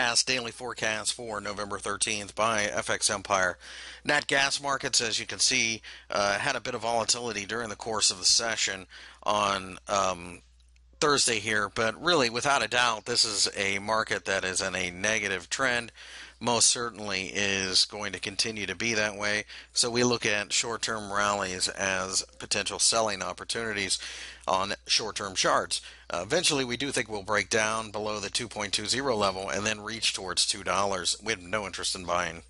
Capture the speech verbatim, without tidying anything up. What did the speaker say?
gas daily forecast for November thirteenth by F X Empire. Nat gas markets, as you can see, uh, had a bit of volatility during the course of the session on um, Thursday here, but really, without a doubt, this is a market that is in a negative trend. Most certainly is going to continue to be that way. So we look at short-term rallies as potential selling opportunities on short-term charts. Uh, eventually, we do think we'll break down below the two point two zero level and then reach towards two dollars. We have no interest in buying